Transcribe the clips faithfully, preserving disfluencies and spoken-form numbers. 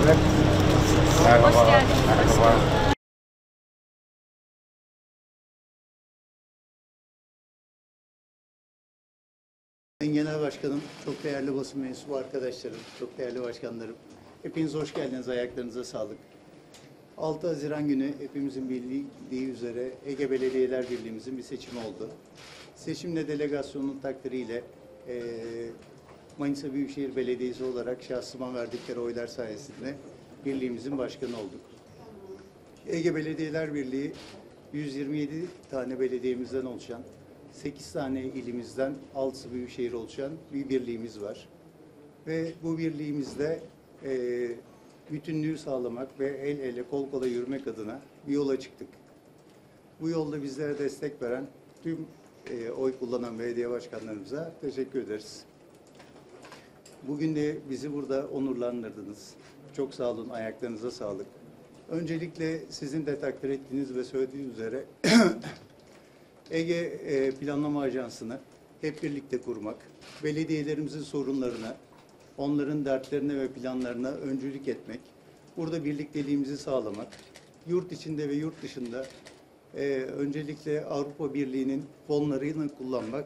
Hanımefendi. Merhaba. Hoş geldiniz. Merhaba. Sayın Genel Başkanım, çok değerli basın mensubu arkadaşlarım, çok değerli başkanlarım. Hepiniz hoş geldiniz, ayaklarınıza sağlık. altı Haziran günü hepimizin bildiği üzere Ege Belediyeler Birliği'mizin bir seçimi oldu. Seçimle delegasyonun takdiriyle e, Manisa Büyükşehir Belediyesi olarak şahsıma verdikleri oylar sayesinde birliğimizin başkanı olduk. Ege Belediyeler Birliği yüz yirmi yedi tane belediyemizden oluşan, sekiz tane ilimizden altısı büyükşehir oluşan bir birliğimiz var. Ve bu birliğimizde e, bütünlüğü sağlamak ve el ele kol kola yürümek adına bir yola çıktık. Bu yolda bizlere destek veren tüm e, oy kullanan belediye başkanlarımıza teşekkür ederiz. Bugün de bizi burada onurlandırdınız. Çok sağ olun, ayaklarınıza sağlık. Öncelikle sizin de takdir ettiğiniz ve söylediğiniz üzere Ege Planlama Ajansı'nı hep birlikte kurmak, belediyelerimizin sorunlarına, onların dertlerine ve planlarına öncülük etmek, burada birlikteliğimizi sağlamak, yurt içinde ve yurt dışında e, öncelikle Avrupa Birliği'nin fonlarını kullanmak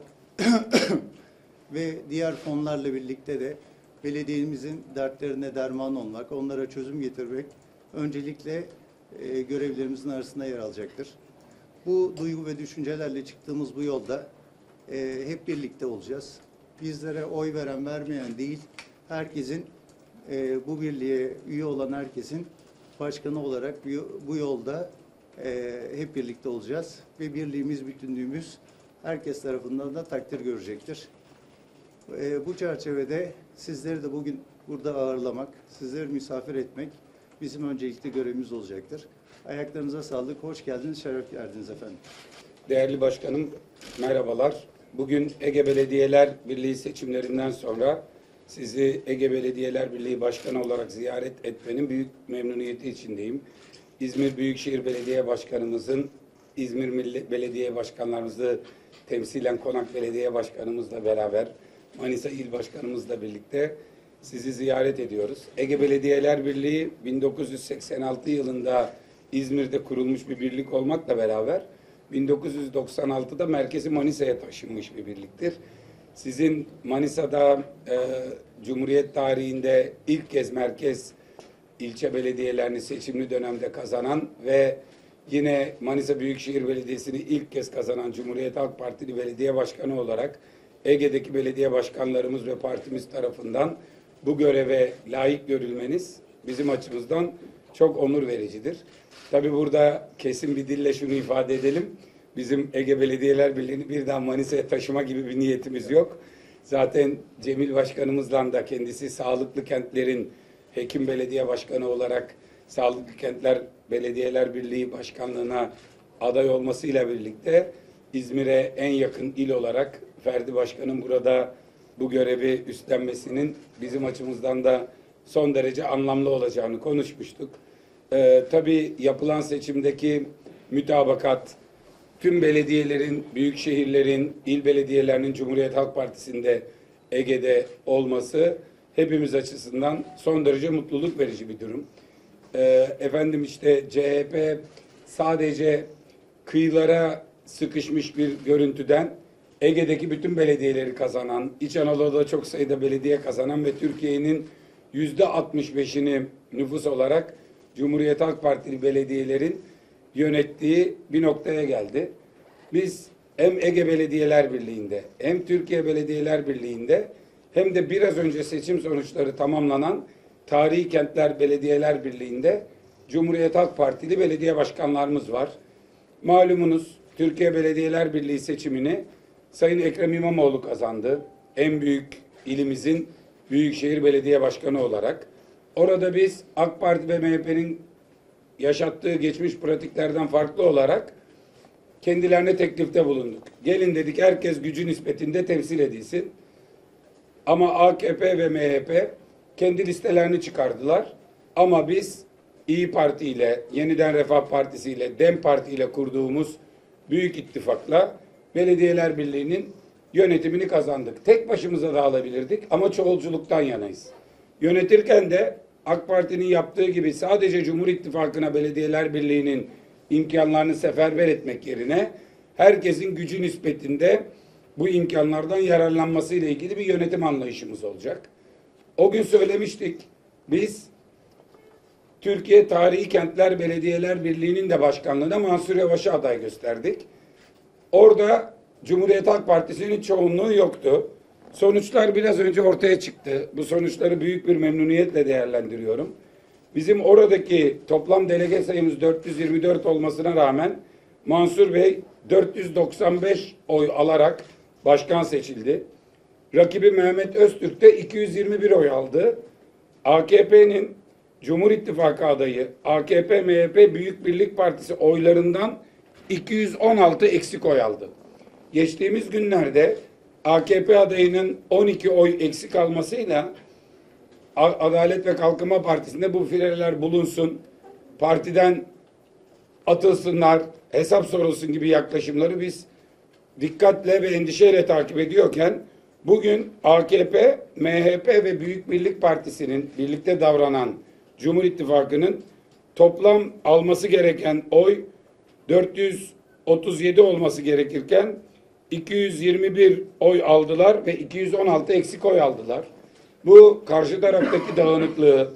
ve diğer fonlarla birlikte de belediyemizin dertlerine derman olmak, onlara çözüm getirmek öncelikle e, görevlerimizin arasında yer alacaktır. Bu duygu ve düşüncelerle çıktığımız bu yolda e, hep birlikte olacağız. Bizlere oy veren vermeyen değil, herkesin e, bu birliğe üye olan herkesin başkanı olarak bu yolda e, hep birlikte olacağız. Ve birliğimiz, bütünlüğümüz herkes tarafından da takdir görecektir. E, bu çerçevede sizleri de bugün burada ağırlamak, sizleri misafir etmek bizim öncelikli görevimiz olacaktır. Ayaklarınıza sağlık, hoş geldiniz, şeref verdiniz efendim. Değerli başkanım, merhabalar. Bugün Ege Belediyeler Birliği seçimlerinden sonra sizi Ege Belediyeler Birliği Başkanı olarak ziyaret etmenin büyük memnuniyeti içindeyim. İzmir Büyükşehir Belediye Başkanımızın, İzmir Milli Belediye Başkanlarımızı temsilen Konak Belediye Başkanımızla beraber, Manisa İl Başkanımızla birlikte sizi ziyaret ediyoruz. Ege Belediyeler Birliği bin dokuz yüz seksen altı yılında İzmir'de kurulmuş bir birlik olmakla beraber bin dokuz yüz doksan altıda merkezi Manisa'ya taşınmış bir birliktir. Sizin Manisa'da e, Cumhuriyet tarihinde ilk kez merkez ilçe belediyelerini seçimli dönemde kazanan ve yine Manisa Büyükşehir Belediyesi'ni ilk kez kazanan Cumhuriyet Halk Partili Belediye Başkanı olarak Ege'deki belediye başkanlarımız ve partimiz tarafından bu göreve layık görülmeniz bizim açımızdan çok onur vericidir. Tabii burada kesin bir dille şunu ifade edelim. Bizim Ege Belediyeler Birliği'ni birden Manisa'ya taşıma gibi bir niyetimiz yok. Zaten Cemil Başkanımızla da kendisi Sağlıklı Kentlerin Hekim Belediye Başkanı olarak Sağlıklı Kentler Belediyeler Birliği Başkanlığı'na aday olmasıyla birlikte İzmir'e en yakın il olarak Ferdi Başkan'ın burada bu görevi üstlenmesinin bizim açımızdan da son derece anlamlı olacağını konuşmuştuk. Ee, tabii yapılan seçimdeki mütabakat, tüm belediyelerin, büyük şehirlerin, il belediyelerinin Cumhuriyet Halk Partisi'nde Ege'de olması hepimiz açısından son derece mutluluk verici bir durum. Ee, efendim işte C H P sadece kıyılara sıkışmış bir görüntüden Ege'deki bütün belediyeleri kazanan, İç Anadolu'da çok sayıda belediye kazanan ve Türkiye'nin yüzde altmış beşini nüfus olarak Cumhuriyet Halk Partili belediyelerin yönettiği bir noktaya geldi. Biz hem Ege Belediyeler Birliği'nde hem Türkiye Belediyeler Birliği'nde hem de biraz önce seçim sonuçları tamamlanan Tarihi Kentler Belediyeler Birliği'nde Cumhuriyet Halk Partili belediye başkanlarımız var. Malumunuz Türkiye Belediyeler Birliği seçimini Sayın Ekrem İmamoğlu kazandı. En büyük ilimizin Büyükşehir Belediye Başkanı olarak. Orada biz AK Parti ve M H P'nin yaşattığı geçmiş pratiklerden farklı olarak kendilerine teklifte bulunduk. Gelin dedik, herkes gücü nispetinde temsil edilsin. Ama A K P ve M H P kendi listelerini çıkardılar. Ama biz İyi Parti ile, Yeniden Refah Partisi ile, DEM Parti ile kurduğumuz büyük ittifakla Belediyeler Birliği'nin yönetimini kazandık. Tek başımıza da alabilirdik ama çoğulculuktan yanayız. Yönetirken de AK Parti'nin yaptığı gibi sadece Cumhur İttifakı'na Belediyeler Birliği'nin imkanlarını seferber etmek yerine herkesin gücü nispetinde bu imkanlardan yararlanması ile ilgili bir yönetim anlayışımız olacak. O gün söylemiştik, biz Türkiye Tarihi Kentler Belediyeler Birliği'nin de başkanlığına Mansur Yavaş'ı aday gösterdik. Orada Cumhuriyet Halk Partisi'nin çoğunluğu yoktu. Sonuçlar biraz önce ortaya çıktı. Bu sonuçları büyük bir memnuniyetle değerlendiriyorum. Bizim oradaki toplam delege sayımız dört yüz yirmi dört olmasına rağmen Mansur Bey dört yüz doksan beş oy alarak başkan seçildi. Rakibi Mehmet Öztürk de iki yüz yirmi bir oy aldı. A K P'nin Cumhur İttifakı adayı A K P M H P Büyük Birlik Partisi oylarından iki yüz on altı eksik oy aldı. Geçtiğimiz günlerde A K P adayının on iki oy eksik almasıyla Adalet ve Kalkınma Partisi'nde bu fileler bulunsun, partiden atılsınlar, hesap sorulsun gibi yaklaşımları biz dikkatle ve endişeyle takip ediyorken bugün A K P, M H P ve Büyük Birlik Partisi'nin birlikte davranan Cumhur İttifakı'nın toplam alması gereken oy dört yüz otuz yedi olması gerekirken iki yüz yirmi bir oy aldılar ve iki yüz on altı eksik oy aldılar. Bu karşı taraftaki dağınıklığı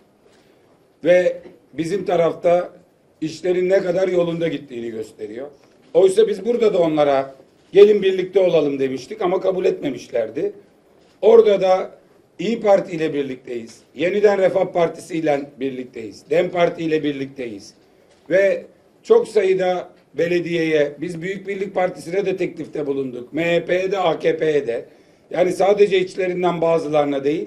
ve bizim tarafta işlerin ne kadar yolunda gittiğini gösteriyor. Oysa biz burada da onlara gelin birlikte olalım demiştik ama kabul etmemişlerdi. Orada da İyi Parti ile birlikteyiz. Yeniden Refah Partisi ile birlikteyiz. DEM Parti ile birlikteyiz. Ve çok sayıda belediyeye, biz Büyük Birlik Partisi'ne de teklifte bulunduk. M H P'ye de A K P'ye de. Yani sadece içlerinden bazılarına değil.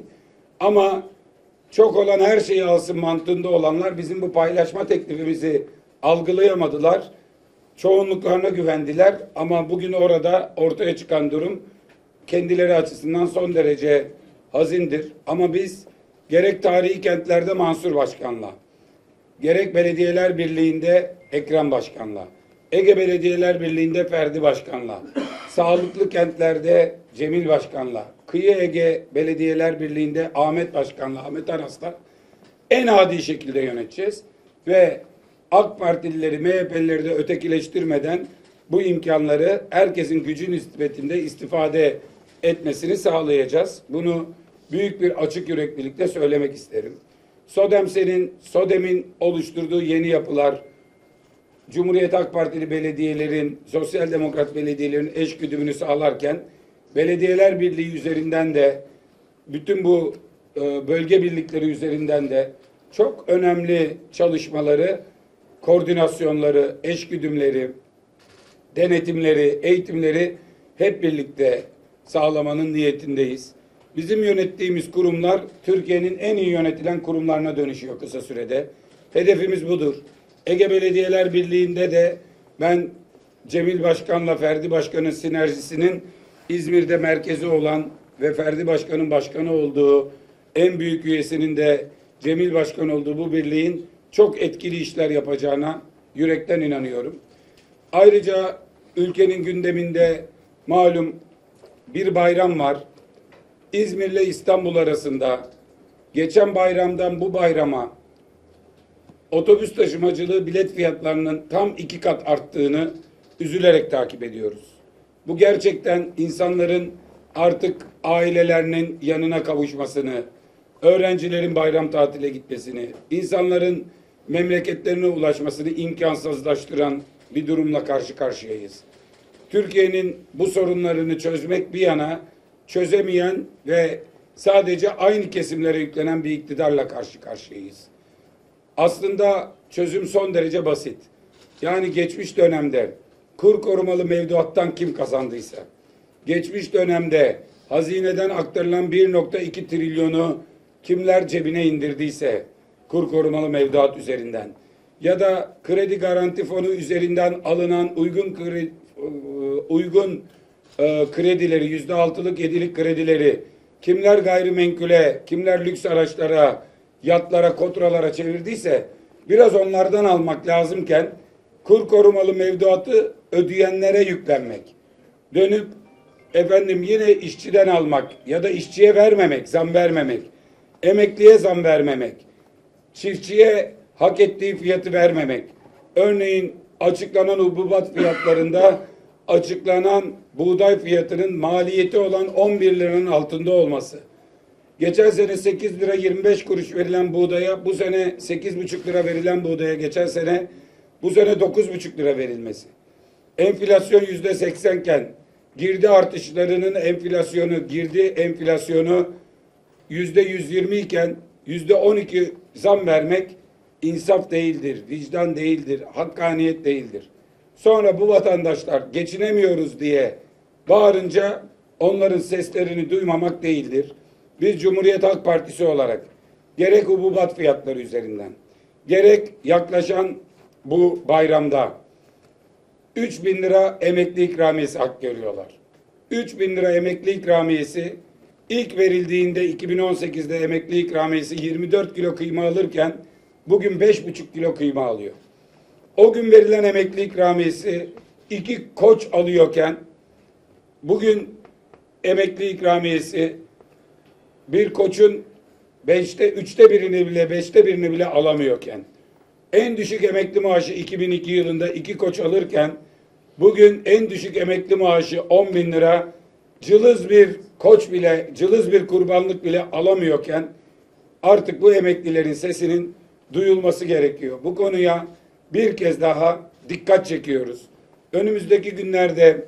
Ama çok olan her şeyi alsın mantığında olanlar bizim bu paylaşma teklifimizi algılayamadılar. Çoğunluklarına güvendiler. Ama bugün orada ortaya çıkan durum kendileri açısından son derece hazindir. Ama biz gerek tarihi kentlerde Mansur Başkan'la, gerek Belediyeler Birliği'nde Ekrem Başkan'la, Ege Belediyeler Birliği'nde Ferdi Başkan'la, sağlıklı kentlerde Cemil Başkan'la, Kıyı Ege Belediyeler Birliği'nde Ahmet Başkan'la, Ahmet Aras'la en adi şekilde yöneteceğiz. Ve AK Partilileri, M H P'lileri de ötekileştirmeden bu imkanları herkesin gücü nispetinde istifade etmesini sağlayacağız. Bunu büyük bir açık yüreklilikle söylemek isterim. SODEMS'in, SODEM'in oluşturduğu yeni yapılar, Cumhuriyet Halk Partili belediyelerin, Sosyal Demokrat belediyelerin eş güdümünü sağlarken, Belediyeler Birliği üzerinden de, bütün bu e, bölge birlikleri üzerinden de çok önemli çalışmaları, koordinasyonları, eş güdümleri, denetimleri, eğitimleri hep birlikte sağlamanın niyetindeyiz. Bizim yönettiğimiz kurumlar Türkiye'nin en iyi yönetilen kurumlarına dönüşüyor kısa sürede. Hedefimiz budur. Ege Belediyeler Birliği'nde de ben Cemil Başkan'la Ferdi Başkan'ın sinerjisinin İzmir'de merkezi olan ve Ferdi Başkan'ın başkanı olduğu, en büyük üyesinin de Cemil Başkan olduğu bu birliğin çok etkili işler yapacağına yürekten inanıyorum. Ayrıca ülkenin gündeminde malum bir bayram var. İzmir ile İstanbul arasında geçen bayramdan bu bayrama otobüs taşımacılığı bilet fiyatlarının tam iki kat arttığını üzülerek takip ediyoruz. Bu gerçekten insanların artık ailelerinin yanına kavuşmasını, öğrencilerin bayram tatile gitmesini, insanların memleketlerine ulaşmasını imkansızlaştıran bir durumla karşı karşıyayız. Türkiye'nin bu sorunlarını çözmek bir yana, çözemeyen ve sadece aynı kesimlere yüklenen bir iktidarla karşı karşıyayız. Aslında çözüm son derece basit. Yani geçmiş dönemde kur korumalı mevduattan kim kazandıysa, geçmiş dönemde hazineden aktarılan bir nokta iki trilyonu kimler cebine indirdiyse kur korumalı mevduat üzerinden ya da kredi garanti fonu üzerinden alınan uygun kredi, uygun e, kredileri, yüzde altılık yedilik kredileri kimler gayrimenkule, kimler lüks araçlara, yatlara, kotralara çevirdiyse biraz onlardan almak lazımken kur korumalı mevduatı ödeyenlere yüklenmek, dönüp efendim yine işçiden almak ya da işçiye vermemek, zam vermemek, emekliye zam vermemek, çiftçiye hak ettiği fiyatı vermemek. Örneğin açıklanan hububat fiyatlarında açıklanan buğday fiyatının maliyeti olan on bir liranın altında olması. Geçen sene sekiz lira yirmi beş kuruş verilen buğdaya bu sene sekiz buçuk lira verilen buğdaya geçen sene bu sene dokuz buçuk lira verilmesi. Enflasyon yüzde seksen iken girdi artışlarının enflasyonu, girdi enflasyonu yüzde yüz yirmi iken yüzde on iki zam vermek insaf değildir, vicdan değildir, hakkaniyet değildir. Sonra bu vatandaşlar geçinemiyoruz diye bağırınca onların seslerini duymamak değildir. Biz Cumhuriyet Halk Partisi olarak gerek hububat fiyatları üzerinden, gerek yaklaşan bu bayramda üç bin lira emekli ikramiyesi hak görüyorlar. üç bin lira emekli ikramiyesi ilk verildiğinde iki bin on sekizde emekli ikramiyesi yirmi dört kilo kıyma alırken bugün beş buçuk kilo kıyma alıyor. O gün verilen emekli ikramiyesi iki koç alıyorken bugün emekli ikramiyesi bir koçun beşte, üçte birini bile, beşte birini bile alamıyorken, en düşük emekli maaşı iki bin iki yılında iki koç alırken, bugün en düşük emekli maaşı on bin lira, cılız bir koç bile, cılız bir kurbanlık bile alamıyorken, artık bu emeklilerin sesinin duyulması gerekiyor. Bu konuya bir kez daha dikkat çekiyoruz. Önümüzdeki günlerde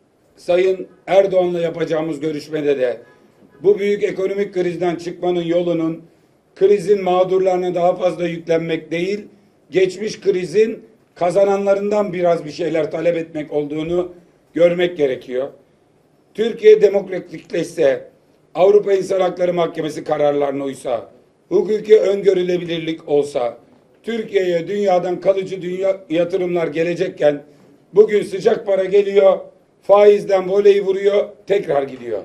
Sayın Erdoğan'la yapacağımız görüşmede de bu büyük ekonomik krizden çıkmanın yolunun krizin mağdurlarına daha fazla yüklenmek değil, geçmiş krizin kazananlarından biraz bir şeyler talep etmek olduğunu görmek gerekiyor. Türkiye demokratikleşse, Avrupa İnsan Hakları Mahkemesi kararlarına uysa, hukuki öngörülebilirlik olsa, Türkiye'ye dünyadan kalıcı dünya yatırımlar gelecekken bugün sıcak para geliyor, faizden voleyi vuruyor, tekrar gidiyor.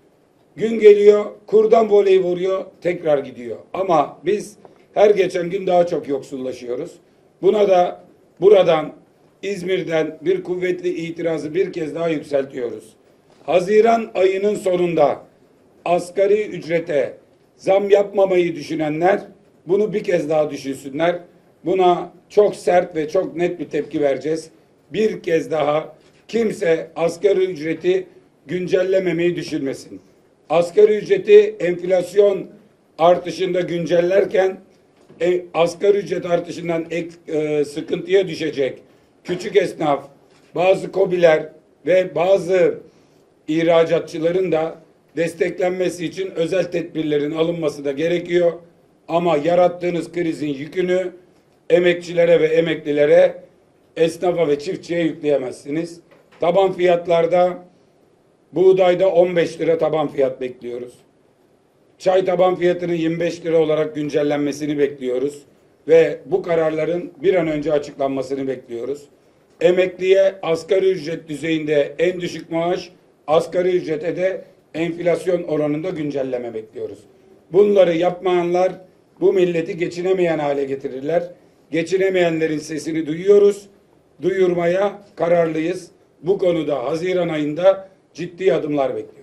Gün geliyor, kurdan voleyi vuruyor, tekrar gidiyor. Ama biz her geçen gün daha çok yoksullaşıyoruz. Buna da buradan, İzmir'den bir kuvvetli itirazı bir kez daha yükseltiyoruz. Haziran ayının sonunda asgari ücrete zam yapmamayı düşünenler bunu bir kez daha düşünsünler. Buna çok sert ve çok net bir tepki vereceğiz. Bir kez daha kimse asgari ücreti güncellememeyi düşünmesin. Asgari ücreti enflasyon artışında güncellerken e, asgari ücret artışından ek, e, sıkıntıya düşecek küçük esnaf, bazı KOBİ'ler ve bazı ihracatçıların da desteklenmesi için özel tedbirlerin alınması da gerekiyor. Ama yarattığınız krizin yükünü emekçilere ve emeklilere, esnafa ve çiftçiye yükleyemezsiniz. Taban fiyatlarda buğdayda on beş lira taban fiyat bekliyoruz. Çay taban fiyatının yirmi beş lira olarak güncellenmesini bekliyoruz. Ve bu kararların bir an önce açıklanmasını bekliyoruz. Emekliye asgari ücret düzeyinde en düşük maaş, asgari ücrete de enflasyon oranında güncelleme bekliyoruz. Bunları yapmayanlar bu milleti geçinemeyen hale getirirler. Geçinemeyenlerin sesini duyuyoruz. Duyurmaya kararlıyız. Bu konuda Haziran ayında ciddi adımlar bekliyoruz.